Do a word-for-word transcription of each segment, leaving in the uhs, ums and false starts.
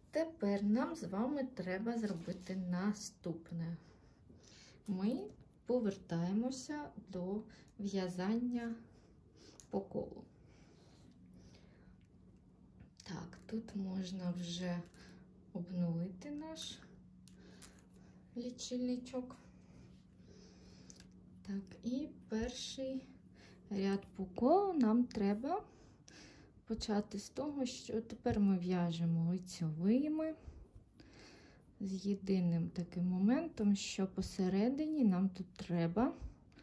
Тепер нам з вами треба зробити наступне. Ми повертаємося до в'язання по колу. Так, тут можна вже обнулити наш лічильничок. Так, і перший ряд по колу нам треба почати з того, що тепер ми в'яжемо лицьовими з єдиним таким моментом, що посередині нам тут треба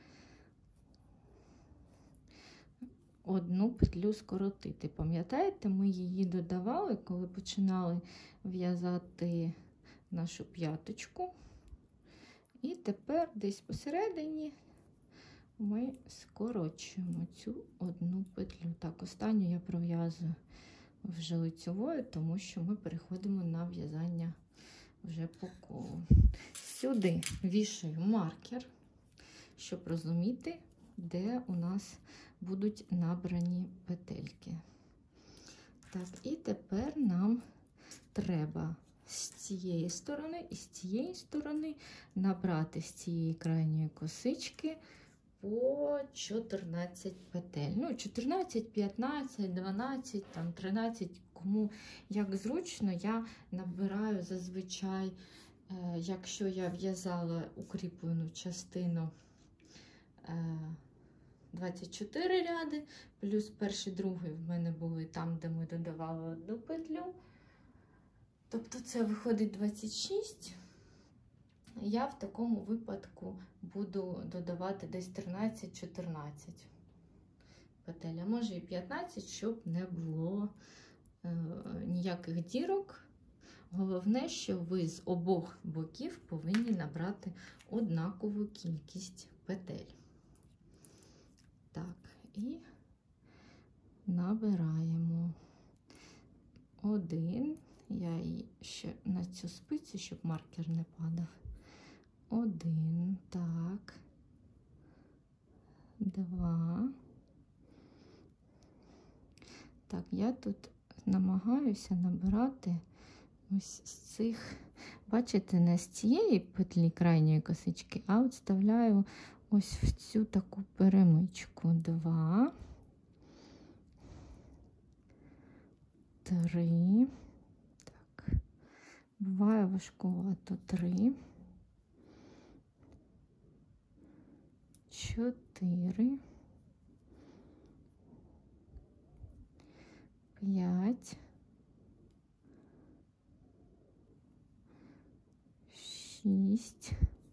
одну петлю скоротити. Пам'ятаєте, ми її додавали, коли починали в'язати нашу п'яточку. І тепер десь посередині ми скорочуємо цю одну петлю. Так, останню я пров'язую вже лицьовою, тому що ми переходимо на в'язання вже по колу. Сюди вішаю маркер, щоб розуміти, де у нас будуть набрані петельки. Так, і тепер нам треба з цієї сторони і з цієї сторони набрати з цієї крайньої косички по чотирнадцять петель. Ну, чотирнадцять, п'ятнадцять, дванадцять, там, тринадцять, кому як зручно. Я набираю зазвичай, е, якщо я в'язала укріплену частину, е, двадцять чотири ряди, плюс перший, другий в мене були там, де ми додавали одну петлю. Тобто це виходить двадцять шість. Я в такому випадку буду додавати десь тринадцять-чотирнадцять петель, а може і п'ятнадцять, щоб не було е, ніяких дірок. Головне, що ви з обох боків повинні набрати однакову кількість петель. Так, і набираємо один. Я її ще на цю спицю, щоб маркер не падав. Один, так, два. Так, я тут намагаюся набирати ось з цих, бачите, не з цієї петлі крайньої косички, а от вставляю ось в цю таку перемичку. Два, три. Так, буває важкувато. Три. Чотири, п'ять, шість,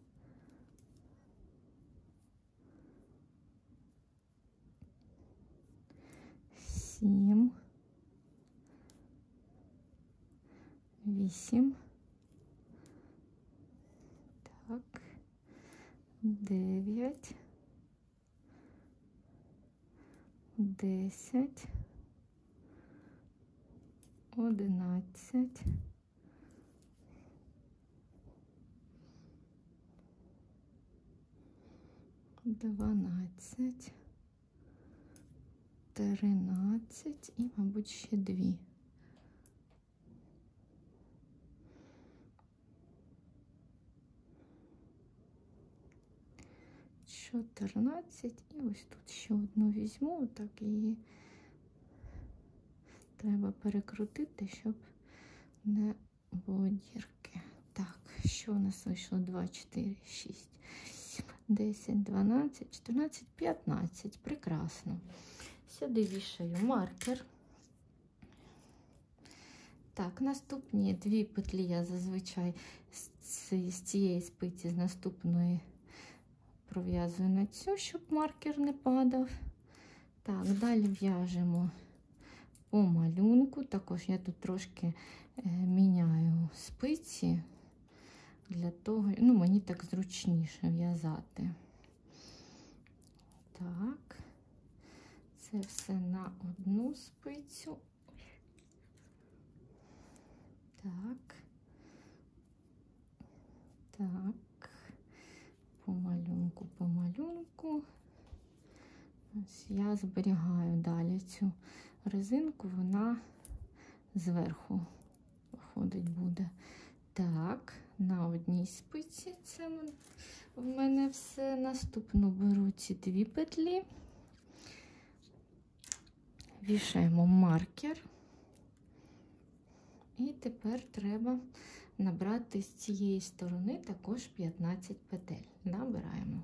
сім, вісім, так, дев'ять, десять, одинадцять, дванадцять, тринадцять і, мабуть, ще дві. чотирнадцять, і ось тут ще одну візьму, так її треба перекрутити, щоб не було дірки. Так, що у нас вийшло? два, чотири, шість, десять, дванадцять, чотирнадцять, п'ятнадцять. Прекрасно. Сюди вішаю маркер. Так, наступні дві петлі я зазвичай з цієї спиці, з наступної, пров'язую на цю, щоб маркер не падав. Так, далі в'яжемо по малюнку. Також я тут трошки е, міняю спиці, для того, ну, мені так зручніше в'язати. Так, це все на одну спицю. Так, так, по малюнку, по малюнку. Ось я зберігаю далі цю резинку, вона зверху виходить. виходить буде. Так, на одній спиці це в мене все. Наступно беру ці дві петлі, вішаємо маркер. І тепер треба набрати з цієї сторони також п'ятнадцять петель. Набираємо.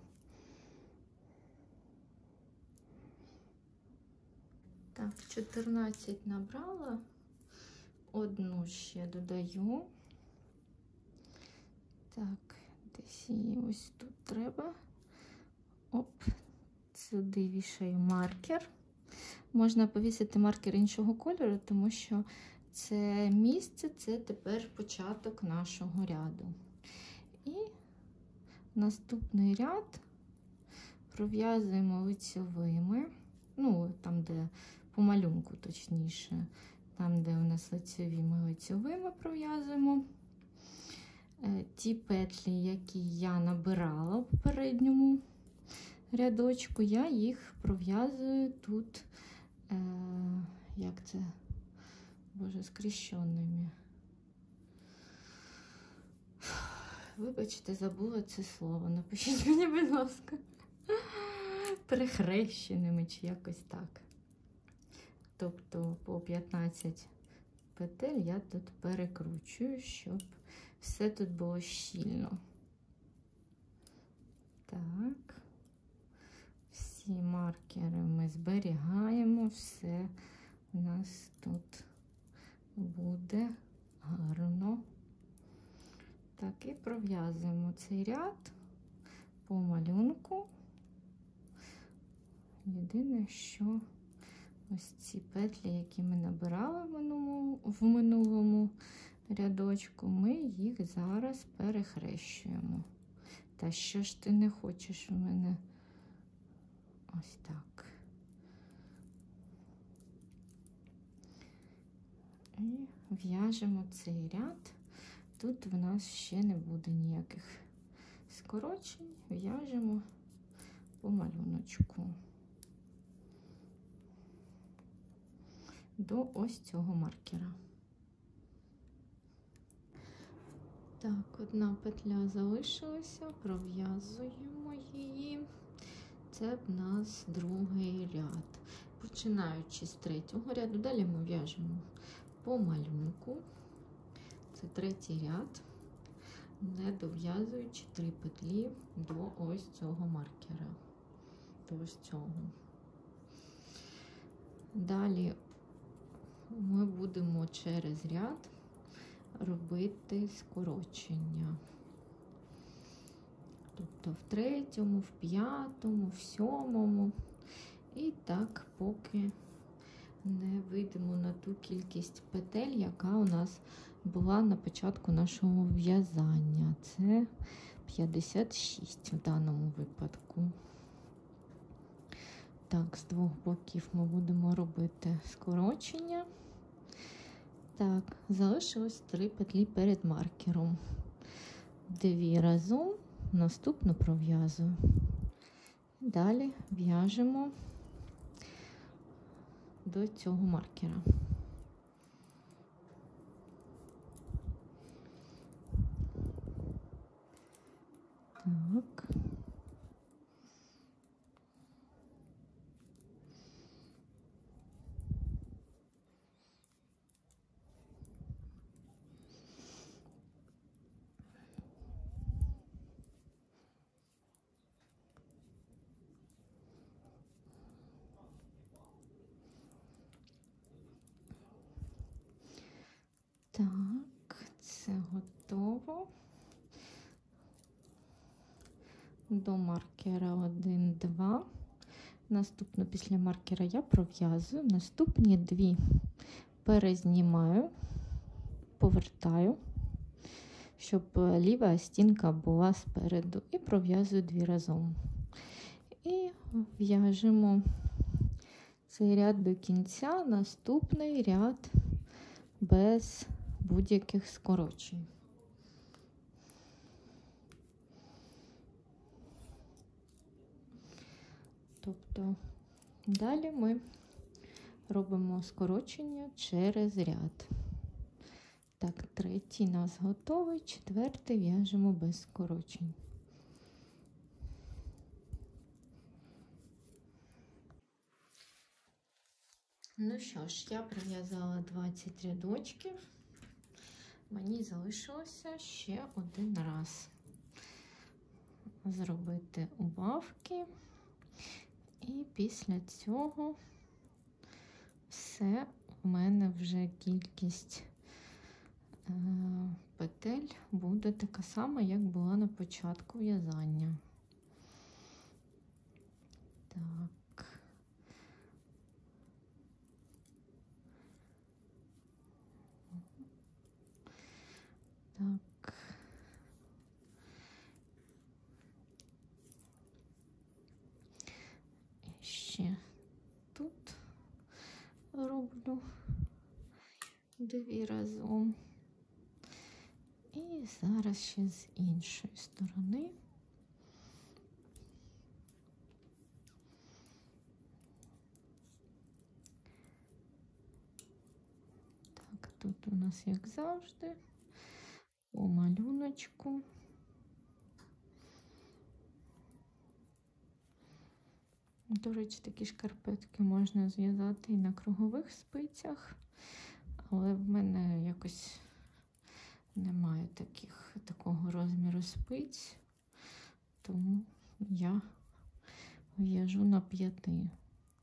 Так, чотирнадцять набрала, одну ще додаю. Так, десь її ось тут треба. Оп, сюди вішаю маркер. Можна повісити маркер іншого кольору, тому що це місце, це тепер початок нашого ряду. І наступний ряд пров'язуємо лицьовими, ну, там, де по малюнку, точніше, там, де у нас лицьові, ми лицьовими пров'язуємо. Ті петлі, які я набирала в попередньому рядочку, я їх пров'язую тут, е, як це, боже, скрещеними. Вибачте, забула це слово, напишіть мені, будь ласка. Перехрещеними чи якось так. Тобто по п'ятнадцять петель я тут перекручую, щоб все тут було щільно. Так. Всі маркери ми зберігаємо, все у нас тут буде гарно. Так, і пров'язуємо цей ряд по малюнку. Єдине, що ось ці петлі, які ми набирали в минулому, в минулому рядочку, ми їх зараз перехрещуємо. Та що ж ти не хочеш в мене? Ось так. І в'яжемо цей ряд. Тут в нас ще не буде ніяких скорочень. В'яжемо по малюночку до ось цього маркера. Так, одна петля залишилася, пров'язуємо її. Це в нас другий ряд. Починаючи з третього ряду, далі ми в'яжемо по малюнку. Це третій ряд, не дов'язуючи три петлі до ось цього маркера. До ось цього. Далі ми будемо через ряд робити скорочення. Тобто в третьому, в п'ятому, в сьомому. І так, поки не вийдемо на ту кількість петель, яка у нас була на початку нашого в'язання. Це п'ятдесят шість в даному випадку. Так, з двох боків ми будемо робити скорочення. Так, залишилось три петлі перед маркером. Дві разом, наступну пров'язую. Далі в'яжемо до цього маркера. Так. Так, це готово. До маркера один, два. Наступно після маркера я пров'язую. Наступні дві перезнімаю, повертаю, щоб ліва стінка була спереду. І пров'язую дві разом. І в'яжемо цей ряд до кінця. Наступний ряд без будь-яких скорочень. Тобто далі ми робимо скорочення через ряд. Так, третій у нас готовий, четвертий в'яжемо без скорочень. Ну що ж, я пров'язала двадцять рядочків. Мені залишилося ще один раз зробити убавки. І після цього все, у мене вже кількість е, петель буде така сама, як була на початку в'язання. Так. Так. І ще тут роблю дві разом. І зараз ще з іншої сторони. Так, тут у нас, як завжди, по малюночку. До речі, такі шкарпетки можна зв'язати і на кругових спицях, але в мене якось немає таких, такого розміру спиць, тому я в'яжу на п'яти.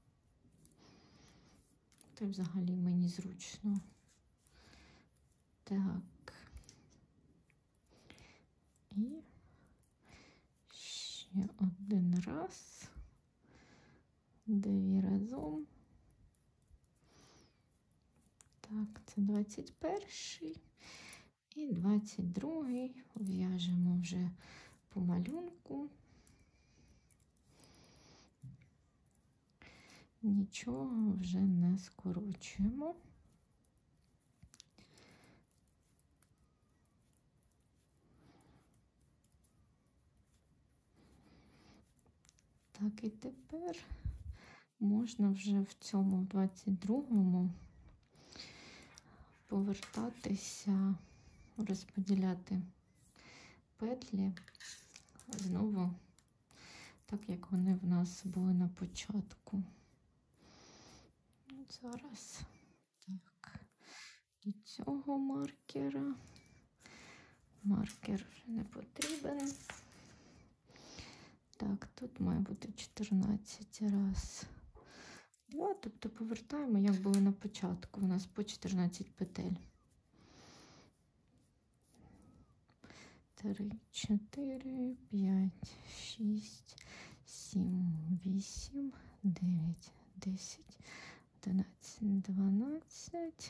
Та взагалі мені зручно. Так. І ще один раз. Дві разом. Так, це двадцять перший. І двадцять другий в'яжемо вже по малюнку. Нічого вже не скорочуємо. Так, і тепер можна вже в цьому двадцять другому повертатися, розподіляти петлі знову, так як вони в нас були на початку. Зараз так, до цього маркера. Маркер вже не потрібен. Так, тут має бути чотирнадцять раз, два, тобто повертаємо, як було на початку, у нас по чотирнадцять петель. три, чотири, п'ять, шість, сім, вісім, дев'ять, десять, одинадцять, дванадцять,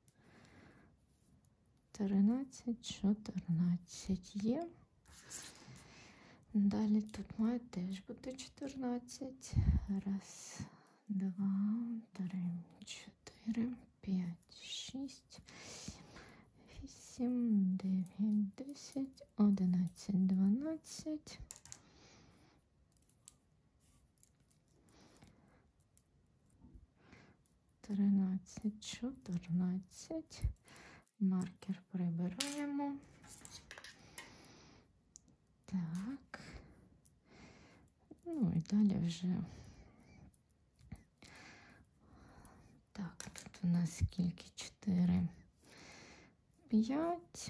тринадцять, чотирнадцять є. Далі тут має теж бути чотирнадцять. Раз, два, три, чотири, п'ять, шість, вісім, дев'ять, десять, одинадцять, дванадцять. тринадцять, чотирнадцять. Маркер прибираємо. Так. Ну і далі вже. Так, тут у нас скільки? чотири, п'ять.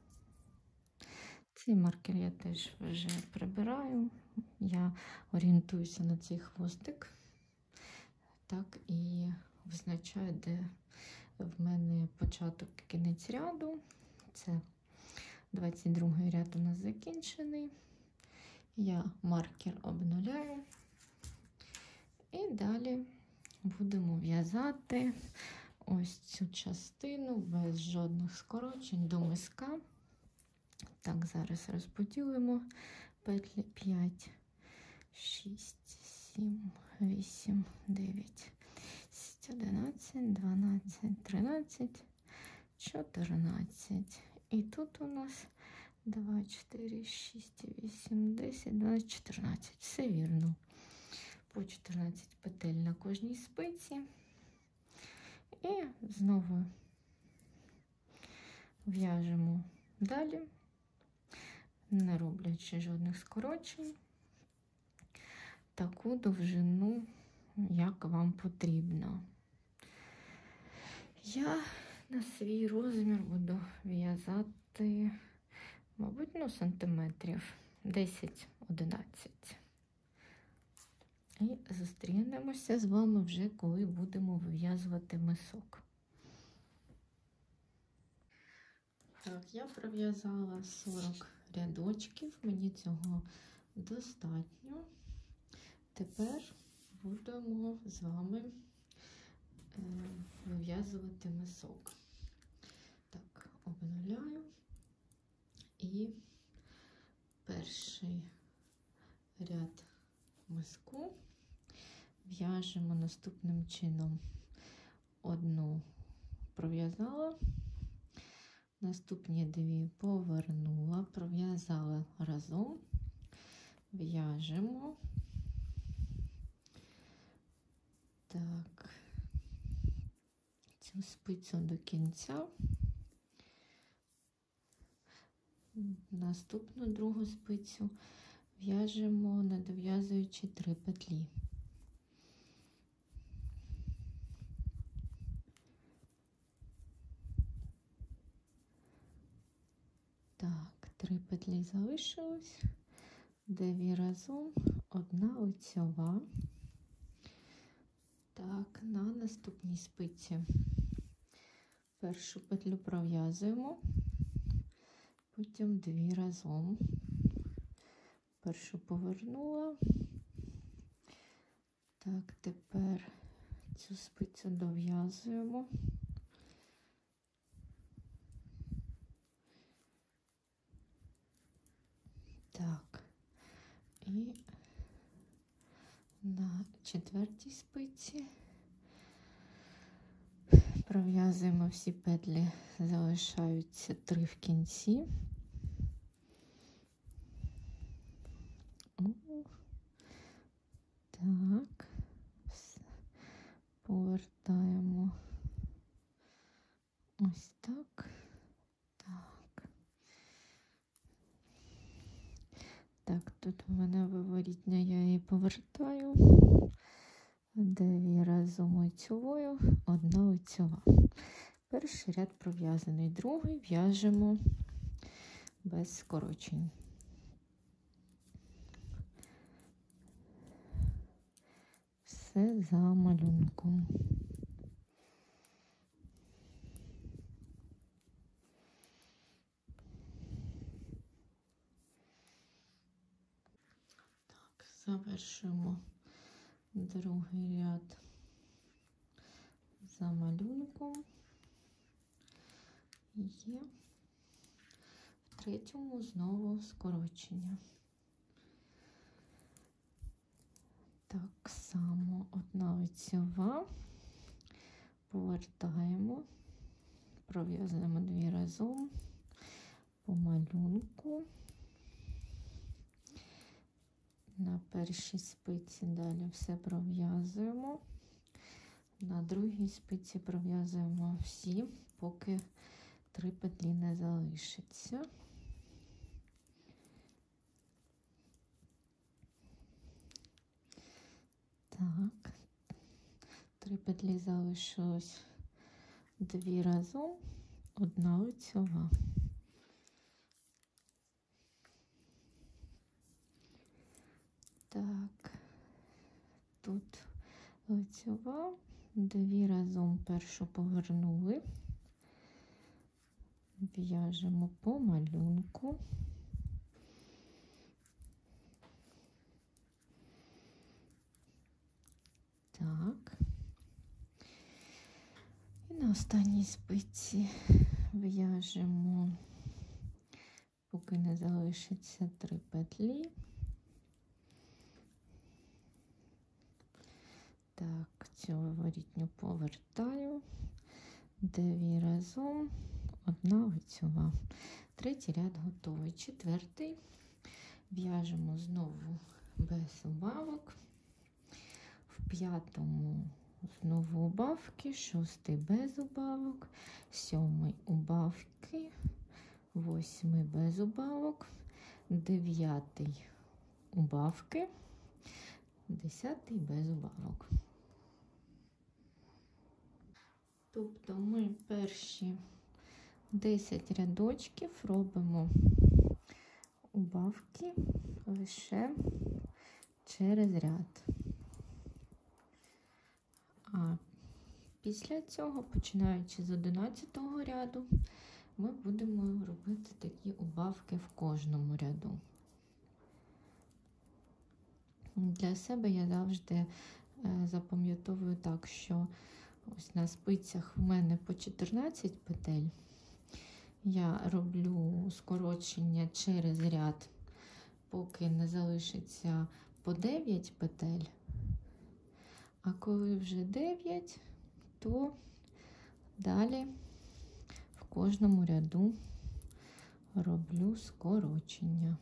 Цей маркер я теж вже прибираю. Я орієнтуюся на цей хвостик. Так, і визначаю, де в мене початок і кінець ряду. Це двадцять другий ряд у нас закінчений. Я маркер обнуляю. І далі будемо в'язати ось цю частину без жодних скорочень до миска. Так, зараз розподілимо петлі п'ять, шість, сім, вісім, дев'ять, одинадцять, дванадцять, тринадцять, чотирнадцять. І тут у нас два, чотири, шість, вісім, десять, дванадцять, чотирнадцять. Все вірно. По чотирнадцять петель на кожній спиці. І знову в'яжемо далі, не роблячи жодних скорочень, таку довжину, як вам потрібно. Я на свій розмір буду в'язати, мабуть, ну, сантиметрів десять-одинадцять. І зустрінемося з вами вже, коли будемо вив'язувати мисок. Так, я пров'язала сорок рядочків, мені цього достатньо. Тепер будемо з вами е, вив'язувати мисок. Так, обнуляю. І перший ряд миску в'яжемо наступним чином. Одну пров'язала, наступні дві повернула, пров'язала разом, в'яжемо. Так, цю спицю до кінця, наступну другу спицю в'яжемо, не дов'язуючи три петлі. Так, три петлі залишилось, дві разом, одна лицьова. Так, на наступній спиці першу петлю пров'язуємо, потім дві разом. Першу повернула. Так, тепер цю спицю дов'язуємо. Так, і на четвертій спиці пров'язуємо всі петлі, залишаються три в кінці. Так, все. Повертаємо ось так. Так. Так, тут у мене виворітня, я її повертаю. Дві разом лицьовою, одна лицьова. Перший ряд пров'язаний, другий в'яжемо без скорочень. Все за малюнком. Так, завершуємо другий ряд за малюнком. Є. В третьому знову скорочення. Так само одна лицьова, повертаємо, пров'язуємо дві разом по малюнку. На першій спиці далі все пров'язуємо. На другій спиці пров'язуємо всі, поки три петлі не залишиться. Так, три петлі залишилось, дві разом, одна лицьова. Так, тут лицьова, дві разом першу повернули, в'яжемо по малюнку. Так, і на останній спиці в'яжемо, поки не залишиться три петлі. Так, цю виворітню повертаю, дві разом, одна лицьова. Третій ряд готовий. Четвертий в'яжемо знову без убавок. В п'ятому знову убавки, шостий без убавок, сьомий убавки, убавки, восьмий без убавок, дев'ятий убавки, десятий без убавок. Тобто ми перші десять рядочків робимо убавки лише через ряд. А після цього, починаючи з одинадцятого ряду, ми будемо робити такі убавки в кожному ряду. Для себе я завжди запам'ятовую так, що ось на спицях в мене по чотирнадцять петель. Я роблю скорочення через ряд, поки не залишиться по дев'ять петель. А коли вже дев'ять, то далі в кожному ряду роблю скорочення.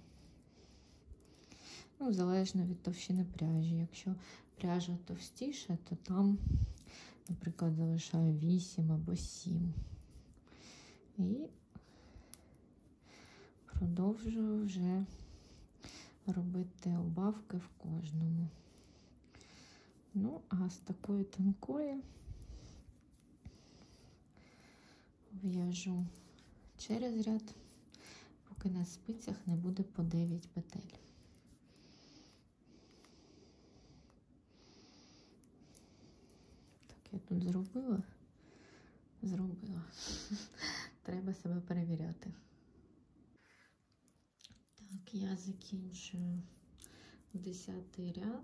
Ну, залежно від товщини пряжі. Якщо пряжа товстіша, то там, наприклад, залишаю вісім або сім. І продовжую вже робити убавки в кожному. Ну, а з такої тонкої в'яжу через ряд, поки на спицях не буде по дев'ять петель. Так, я тут зробила, зробила. Треба себе перевіряти. Так, я закінчую десятий ряд.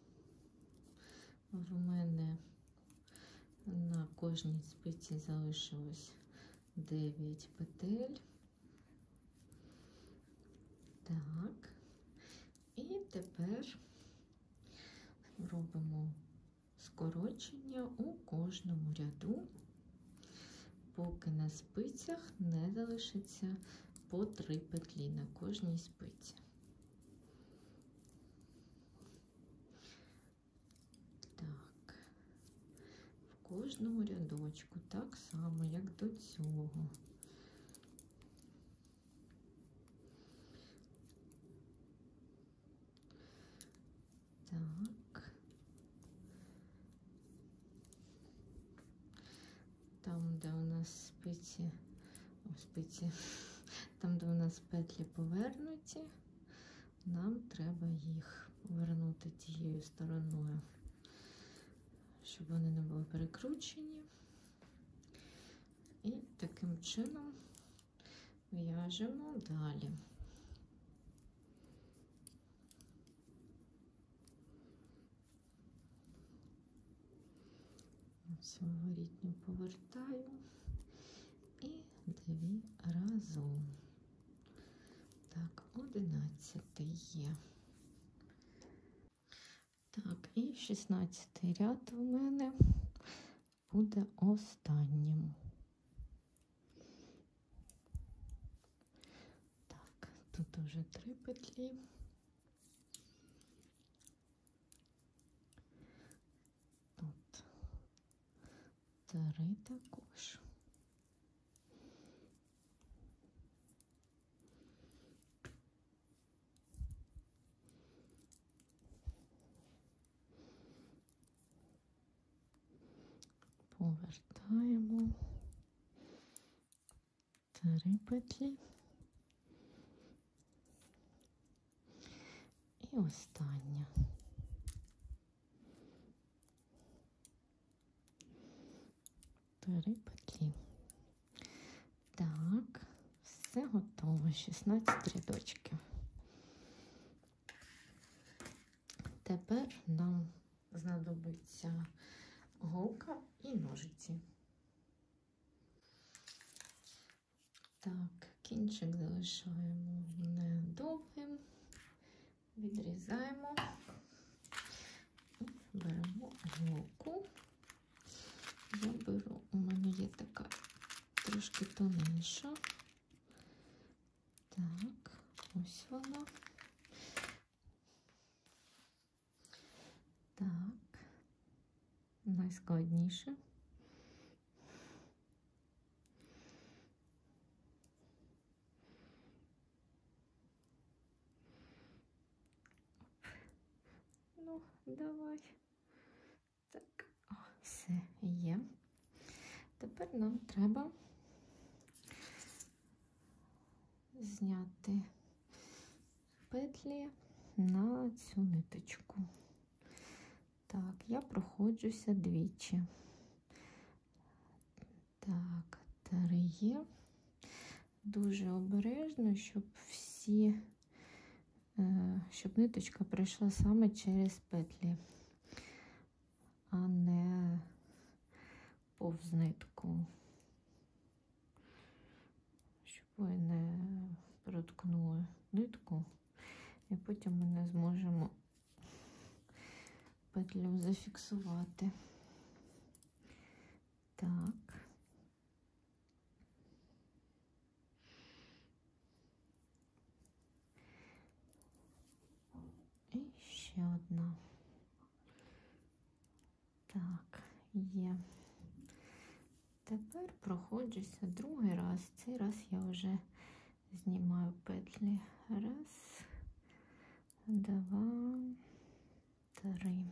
В мене на кожній спиці залишилось дев'ять петель. Так, і тепер робимо скорочення у кожному ряду, поки на спицях не залишиться по три петлі на кожній спиці. Так, в кожному рядочку так само, як до цього. Так. Там, де у нас спиці, о, спиці, там, де у нас петлі повернуті, нам треба їх повернути тією стороною, щоб вони не були перекручені. І таким чином в'яжемо далі. Ось виворітню повертаю і дві разом. Так, одинадцятий є. Так, і шістнадцятий ряд у мене буде останнім. Так, тут вже три петлі. Тут три також. Повертаємо три петлі і остання. Три петлі. Так, все готово. шістнадцять рядочків. Тепер нам знадобиться голка і ножиці. Так, кінчик залишаємо недовгим, відрізаємо і беремо голку. Я беру, у мене є така трошки тоненьша. Так, ось вона. Так, найскладніше. Ну, давай. Так, о, все є. Тепер нам треба зняти петлі на цю ниточку. Так, я проходжуся двічі. Так, три є. Дуже обережно, щоб всі, щоб ниточка пройшла саме через петлі, а не повз нитку, щоб ви не проткнули нитку, і потім ми не зможемо петлю зафіксувати. Так. І ще одна. Так, є. Тепер проходжуся другий раз. Цей раз я вже знімаю петлі. Раз, два, три.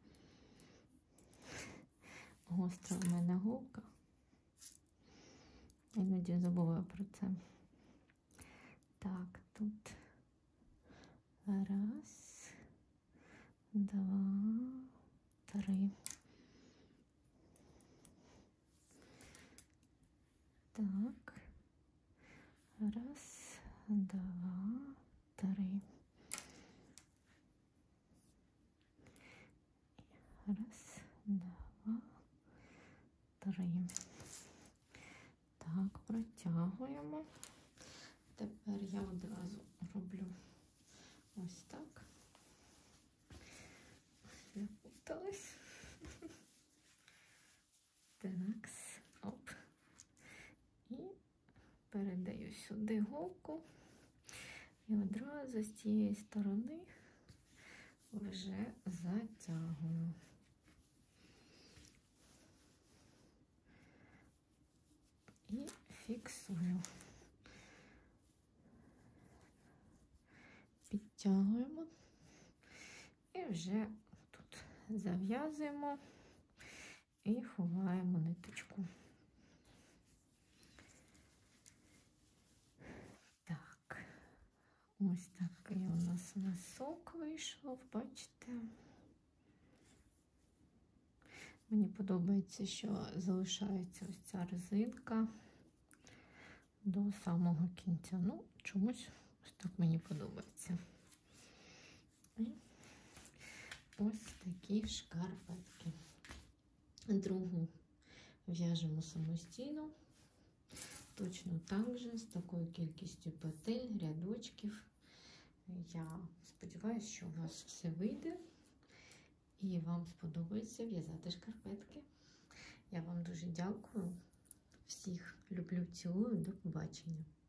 Гостра в мене голка. Іноді забуваю про це. Так, тут раз, два, три. Так, раз, два, три. Раз, два, три. Так, протягуємо. Тепер я одразу роблю ось так. Запуталась. Так, оп. І передаю сюди голку. І одразу з цієї сторони вже затягую. І фіксую. Підтягуємо. І вже тут зав'язуємо і ховаємо ниточку. Так, ось такий у нас носок вийшов, бачите? Мені подобається, що залишається ось ця резинка до самого кінця. Ну, чомусь ось так мені подобається. І ось такі шкарпетки. Другу в'яжемо самостійно. Точно так же, з такою кількістю петель, рядочків. Я сподіваюся, що у вас все вийде і вам сподобається в'язати шкарпетки. Я вам дуже дякую. Всіх люблю, цілую, до побачення.